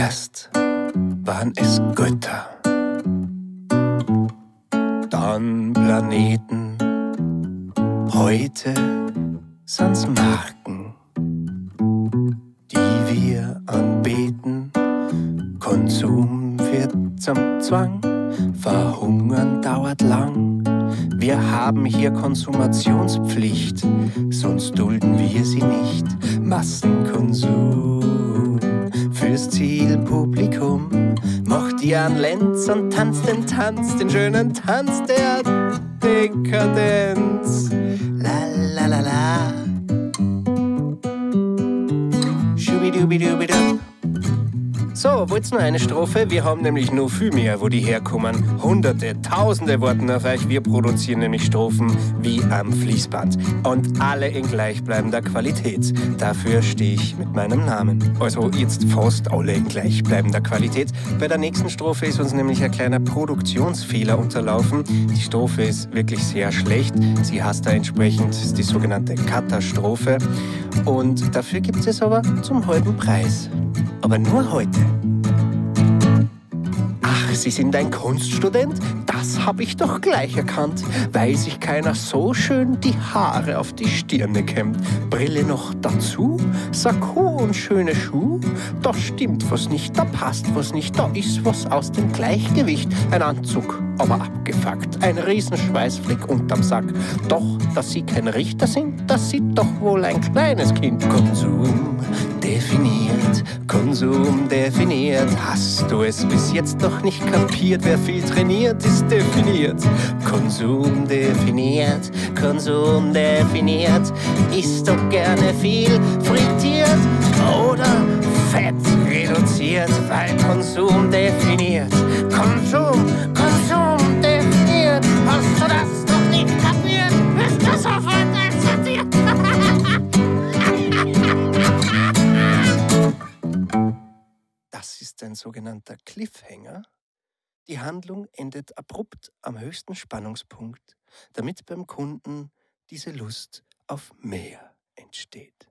Erst waren es Götter, dann Planeten, heute sind's Marken, die wir anbeten. Konsum wird zum Zwang, Verhungern dauert lang. Wir haben hier Konsumationspflicht, sonst dulden wir sie nicht. Massenkonsum fürs Zielpublikum. Macht ihr einen Lenz und tanzt den Tanz, den schönen Tanz der Dekadenz. La la la la. Schubidubidubidu. So, wollt's nur eine Strophe? Wir haben nämlich noch viel mehr, wo die herkommen. Hunderte, Tausende warten auf euch. Wir produzieren nämlich Strophen wie am Fließband. Und alle in gleichbleibender Qualität. Dafür stehe ich mit meinem Namen. Also jetzt fast alle in gleichbleibender Qualität. Bei der nächsten Strophe ist uns nämlich ein kleiner Produktionsfehler unterlaufen. Die Strophe ist wirklich sehr schlecht. Sie heißt da entsprechend die sogenannte Katastrophe. Und dafür gibt es aber zum halben Preis. Aber nur heute. Ach, Sie sind ein Kunststudent? Das hab ich doch gleich erkannt, weil sich keiner so schön die Haare auf die Stirne kämmt. Brille noch dazu, Sakko und schöne Schuhe. Da stimmt was nicht, da passt was nicht, da ist was aus dem Gleichgewicht. Ein Anzug, aber abgefuckt, ein Riesenschweißfleck unterm Sack. Doch, dass Sie kein Richter sind, das sieht doch wohl ein kleines Kind. Konsum definiert. Hast du es bis jetzt noch nicht kapiert? Wer viel trainiert, ist definiert. Konsum definiert, isst doch gerne viel frittiert oder Fett reduziert, weil Konsum definiert. Konsum definiert. Hast du das noch nicht kapiert? Bist du sofort akzeptiert? Das ist ein sogenannter Cliffhanger. Die Handlung endet abrupt am höchsten Spannungspunkt, damit beim Kunden diese Lust auf mehr entsteht.